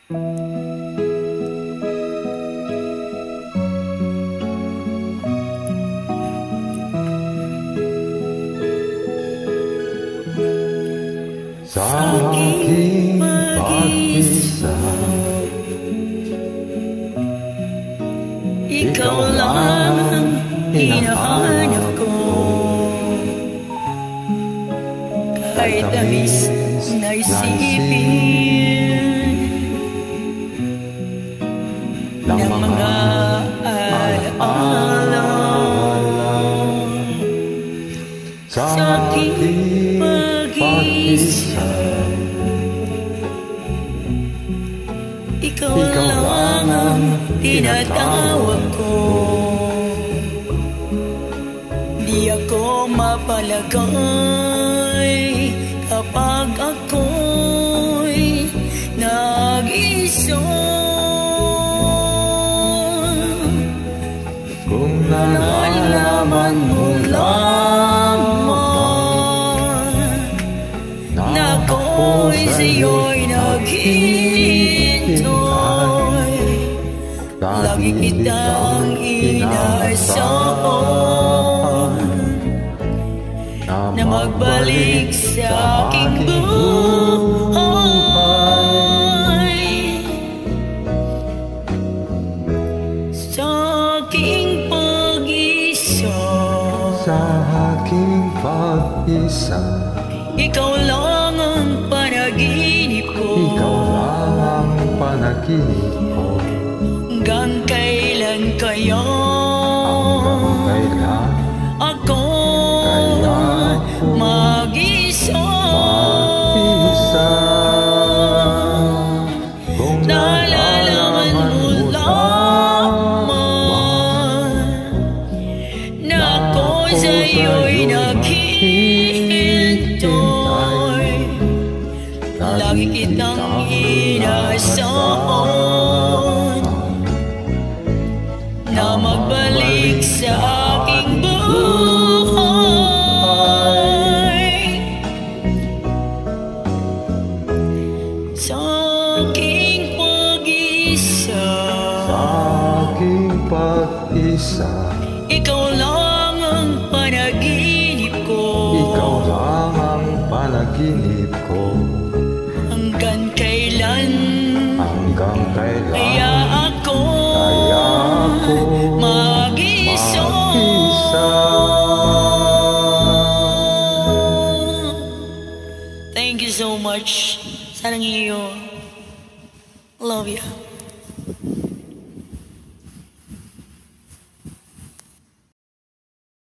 Sa aking pag-isa, ikaw lang ang hinahanap ko. Kahit tamis na isipin ng mga alaala sa aking pag-isa, ikaw lang ang tinatawag ko. Di ako mapalagay kapag ako'y nag-isa. Kung nalalaman mo lamang na ako'y sa'yo'y naghihintay, lagi kitang inaasahan na magbalik sa aking buhay. Sa aking pag-isa, sa aking pag-isa, ikaw lang ang panaginip ko. ikaw lang ang panaginip ko. Hanggang kailan kaya Kailan ako mag-isa? Kung nalalaman mo lamang na ako sa'yo'y naghihintay, lagi kitang inaasahan na magbalik sa aking buhay. Sa aking pag-isa, sa aking pag-isa, ikaw lang ang panaginip ko. ikaw lang ang panaginip ko. Hanggang kailan kaya ako mag-isa? Thank you so much. Sarang iyo. Love you.